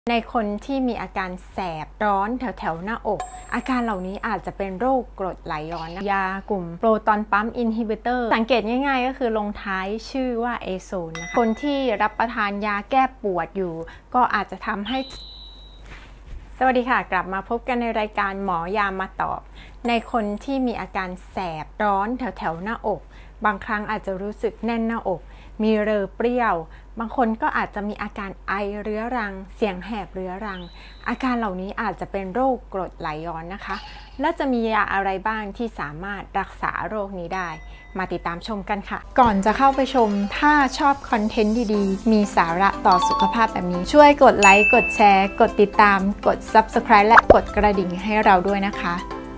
ในคนที่มีอาการแสบร้อนแถวหน้าอกอาการเหล่านี้อาจจะเป็นโรคกรดไหลย้อนนะยากลุ่มโปรตอนปั๊มอินฮิบิเตอร์สังเกตง่ายๆก็คือลงท้ายชื่อว่าเอโซนนะคนที่รับประทานยาแก้ปวดอยู่ก็อาจจะทำให้สวัสดีค่ะกลับมาพบกันในรายการหมอยามาตอบในคนที่มีอาการแสบร้อนแถวหน้าอกบางครั้งอาจจะรู้สึกแน่นหน้าอกมีเรอเปรี้ยวบางคนก็อาจจะมีอาการไอเรื้อรังเสียงแหบเรื้อรังอาการเหล่านี้อาจจะเป็นโรคกรดไหลย้อนนะคะและจะมียาอะไรบ้างที่สามารถรักษาโรคนี้ได้มาติดตามชมกันค่ะก่อนจะเข้าไปชมถ้าชอบคอนเทนต์ดีๆมีสาระต่อสุขภาพแบบนี้ช่วยกดไลค์กดแชร์กดติดตามกด Subscribe และกดกระดิ่งให้เราด้วยนะคะ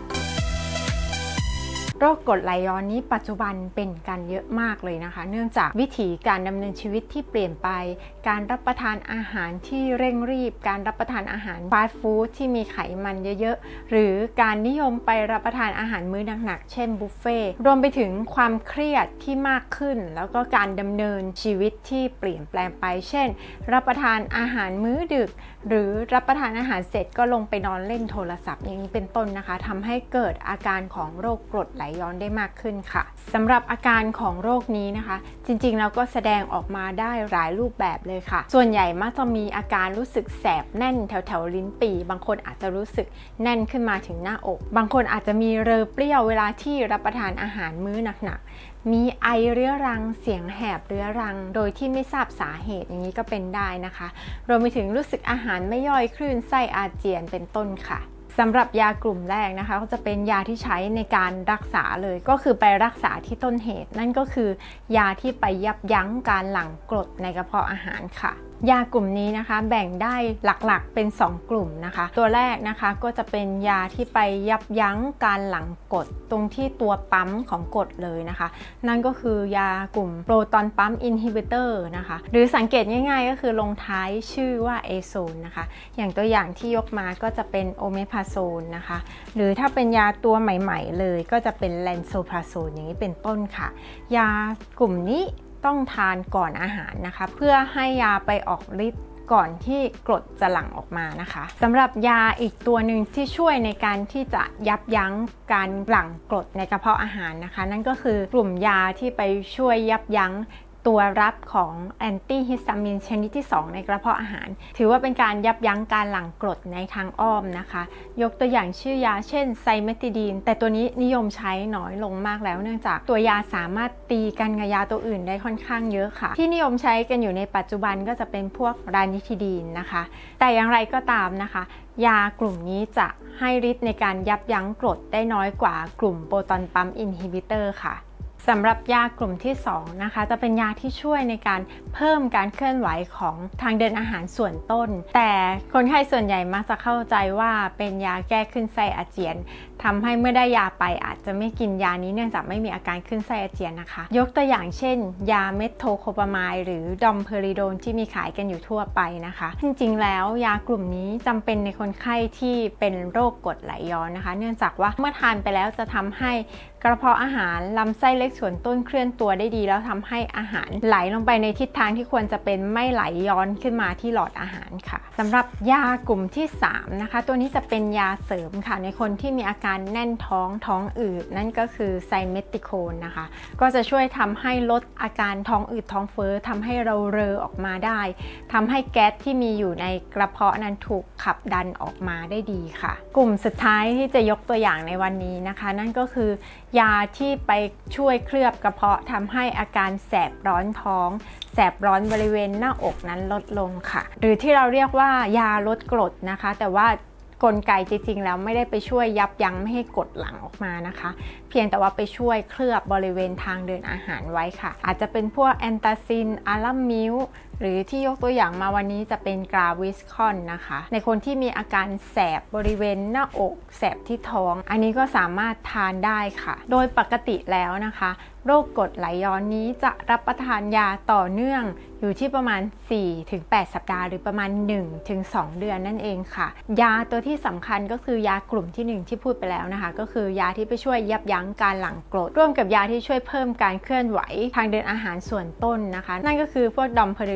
โรคกรดไหลย้อนนี้ปัจจุบันเป็นกันเยอะมากเลยนะคะเนื่องจากวิถีการดำเนินชีวิตที่เปลี่ยนไปการรับประทานอาหารที่เร่งรีบการรับประทานอาหารฟาสต์ฟู้ดที่มีไขมันเยอะๆหรือการนิยมไปรับประทานอาหารมื้อหนักๆเช่นบุฟเฟ่รวมไปถึงความเครียดที่มากขึ้นแล้วก็การดำเนินชีวิตที่เปลี่ยนแปลงไปเช่นรับประทานอาหารมื้อดึกหรือรับประทานอาหารเสร็จก็ลงไปนอนเล่นโทรศัพท์อย่างนี้เป็นต้นนะคะทำให้เกิดอาการของโรคกรดไหลย้อนได้มากขึ้นค่ะสำหรับอาการของโรคนี้นะคะจริงๆแล้วก็แสดงออกมาได้หลายรูปแบบเลยค่ะส่วนใหญ่มักจะมีอาการรู้สึกแสบแน่นแถวลิ้นปี่บางคนอาจจะรู้สึกแน่นขึ้นมาถึงหน้าอกบางคนอาจจะมีเรอเปรี้ยวเวลาที่รับประทานอาหารมื้อหนักๆมีไอเรื้อรังเสียงแหบเรื้อรังโดยที่ไม่ทราบสาเหตุอย่างนี้ก็เป็นได้นะคะรวมไปถึงรู้สึกอาหารไม่ย่อยคลื่นไส้อาเจียนเป็นต้นค่ะสำหรับยากลุ่มแรกนะคะก็จะเป็นยาที่ใช้ในการรักษาเลยก็คือไปรักษาที่ต้นเหตุนั่นก็คือยาที่ไปยับยั้งการหลั่งกรดในกระเพาะอาหารค่ะยากลุ่มนี้นะคะแบ่งได้หลักๆเป็น2กลุ่มนะคะตัวแรกนะคะก็จะเป็นยาที่ไปยับยั้งการหลั่งกรดตรงที่ตัวปั๊มของกรดเลยนะคะนั่นก็คือยากลุ่มโปรตอนปั๊มอินฮิบิเตอร์นะคะหรือสังเกตง่ายๆก็คือลงท้ายชื่อว่าเอโซนนะคะอย่างตัวอย่างที่ยกมาก็จะเป็นโอเมพาโซนนะคะหรือถ้าเป็นยาตัวใหม่ๆเลยก็จะเป็นแลนโซพาโซนอย่างนี้เป็นต้นค่ะยากลุ่มนี้ต้องทานก่อนอาหารนะคะเพื่อให้ยาไปออกฤทธิ์ก่อนที่กรดจะหลั่งออกมานะคะสำหรับยาอีกตัวหนึ่งที่ช่วยในการที่จะยับยั้งการหลั่งกรดในกระเพาะอาหารนะคะนั่นก็คือกลุ่มยาที่ไปช่วยยับยั้งตัวรับของแอนตี้ฮิสตามีนชนิดที่2ในกระเพาะอาหารถือว่าเป็นการยับยั้งการหลั่งกรดในทางอ้อมนะคะยกตัวอย่างชื่อยาเช่นไซเมทิดีนแต่ตัวนี้นิยมใช้น้อยลงมากแล้วเนื่องจากตัวยาสามารถตีกันกับยาตัวอื่นได้ค่อนข้างเยอะค่ะที่นิยมใช้กันอยู่ในปัจจุบันก็จะเป็นพวกรานิทิดีนนะคะแต่อย่างไรก็ตามนะคะยากลุ่มนี้จะให้ฤทธิ์ในการยับยั้งกรดได้น้อยกว่ากลุ่มโปรตอนปั๊มอินฮิบิเตอร์ค่ะสำหรับยากลุ่มที่2นะคะจะเป็นยาที่ช่วยในการเพิ่มการเคลื่อนไหวของทางเดินอาหารส่วนต้นแต่คนไข้ส่วนใหญ่มักจะเข้าใจว่าเป็นยาแก้ขึ้นไส้อาเจียนทำให้เมื่อได้ยาไปอาจจะไม่กินยานี้เนื่องจากไม่มีอาการขึ้นไส้อาเจียนนะคะยกตัวอย่างเช่นยาเมทโทโคปามายหรือดอมเพอริโดนที่มีขายกันอยู่ทั่วไปนะคะจริงๆแล้วยากลุ่มนี้จำเป็นในคนไข้ที่เป็นโรคกรดไหลย้อนนะคะเนื่องจากว่าเมื่อทานไปแล้วจะทำให้กระเพาะอาหารลำไส้เล็กส่วนต้นเคลื่อนตัวได้ดีแล้วทำให้อาหารไหลลงไปในทิศทางที่ควรจะเป็นไม่ไหลย้อนขึ้นมาที่หลอดอาหารค่ะสำหรับยากลุ่มที่3นะคะตัวนี้จะเป็นยาเสริมค่ะในคนที่มีอาการแน่นท้องอืดนั่นก็คือไซเมติโคนนะคะก็จะช่วยทำให้ลดอาการท้องอืดท้องเฟ้อทำให้เราเรอออกมาได้ทำให้แก๊สที่มีอยู่ในกระเพาะนั้นถูกขับดันออกมาได้ดีค่ะกลุ่มสุดท้ายที่จะยกตัวอย่างในวันนี้นะคะนั่นก็คือยาที่ไปช่วยเคลือบกระเพาะทำให้อาการแสบร้อนท้องแสบร้อนบริเวณหน้าอกนั้นลดลงค่ะหรือที่เราเรียกว่ายาลดกรดนะคะแต่ว่ากลไกจริงๆแล้วไม่ได้ไปช่วยยับยั้งไม่ให้กรดหลั่งออกมานะคะเพียงแต่ว่าไปช่วยเคลือบบริเวณทางเดินอาหารไว้ค่ะอาจจะเป็นพวกแอนตาซินอาลัมมิลหรือที่ยกตัวอย่างมาวันนี้จะเป็นกราวิสคอนนะคะในคนที่มีอาการแสบบริเวณหน้าอกแสบที่ท้องอันนี้ก็สามารถทานได้ค่ะโดยปกติแล้วนะคะโรคกรดไหลย้อนนี้จะรับประทานยาต่อเนื่องอยู่ที่ประมาณ 4-8 สัปดาห์หรือประมาณ 1-2 เดือนนั่นเองค่ะยาตัวที่สำคัญก็คือยากลุ่มที่1ที่พูดไปแล้วนะคะก็คือยาที่ไปช่วยยับยั้งการหลั่งกรดร่วมกับยาที่ช่วยเพิ่มการเคลื่อนไหวทางเดินอาหารส่วนต้นนะคะนั่นก็คือพวกดอมเพอริโด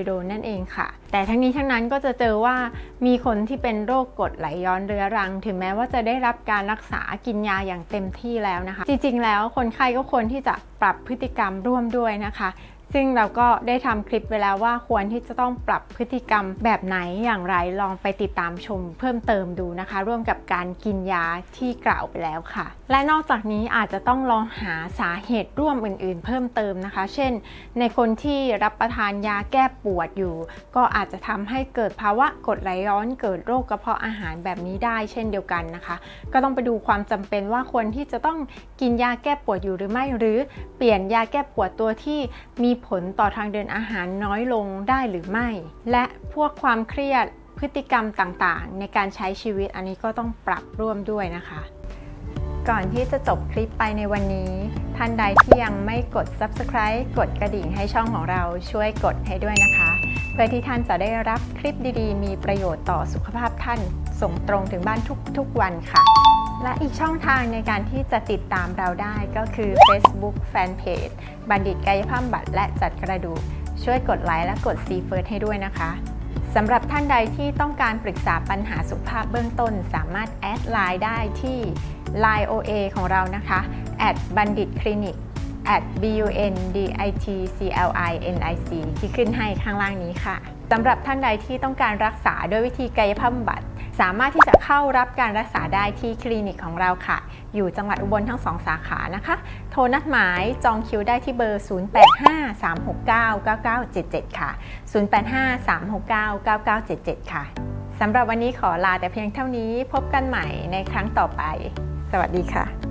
โดนนั่นเองค่ะแต่ทั้งนี้ทั้งนั้นก็จะเจอว่ามีคนที่เป็นโรคกรดไหลย้อนเรื้อรังถึงแม้ว่าจะได้รับการรักษากินยาอย่างเต็มที่แล้วนะคะจริงๆแล้วคนไข้ก็ควรที่จะปรับพฤติกรรมร่วมด้วยนะคะซึ่งเราก็ได้ทำคลิปไว้แล้วว่าควรที่จะต้องปรับพฤติกรรมแบบไหนอย่างไรลองไปติดตามชมเพิ่มเติมดูนะคะร่วมกับการกินยาที่กล่าวไปแล้วค่ะและนอกจากนี้อาจจะต้องลองหาสาเหตุร่วมอื่นๆเพิ่มเติมนะคะเช่นในคนที่รับประทานยาแก้ปวดอยู่ก็อาจจะทำให้เกิดภาวะกรดไหลย้อนเกิดโรคกระเพาะอาหารแบบนี้ได้เช่นเดียวกันนะคะก็ต้องไปดูความจำเป็นว่าควรที่จะต้องกินยาแก้ปวดอยู่หรือไม่หรือเปลี่ยนยาแก้ปวดตัวที่มีผลต่อทางเดินอาหารน้อยลงได้หรือไม่และพวกความเครียดพฤติกรรมต่างๆในการใช้ชีวิตอันนี้ก็ต้องปรับร่วมด้วยนะคะก่อนที่จะจบคลิปไปในวันนี้ท่านใดที่ยังไม่กด Subscribe กดกระดิ่งให้ช่องของเราช่วยกดให้ด้วยนะคะเพื่อที่ท่านจะได้รับคลิปดีๆมีประโยชน์ต่อสุขภาพท่านส่งตรงถึงบ้านทุกๆวันค่ะและอีกช่องทางในการที่จะติดตามเราได้ก็คือ Facebook Fanpage บัณฑิตกายภาพบำบัดและจัดกระดูกช่วยกดไลค์และกด See First ให้ด้วยนะคะสำหรับท่านใดที่ต้องการปรึกษาปัญหาสุขภาพเบื้องต้นสามารถแอดไลน์ได้ที่ Line OA ของเรานะคะบัณฑิตคลินิก@BUNDITCLINIC ที่ขึ้นให้ข้างล่างนี้ค่ะสำหรับท่านใดที่ต้องการรักษาด้วยวิธีกายภาพบำบัดสามารถที่จะเข้ารับการรักษาได้ที่คลินิกของเราค่ะอยู่จังหวัดอุบลทั้ง2สาขานะคะโทรนัดหมายจองคิวได้ที่เบอร์ 0853699977 ค่ะ 0853699977 ค่ะสำหรับวันนี้ขอลาแต่เพียงเท่านี้พบกันใหม่ในครั้งต่อไปสวัสดีค่ะ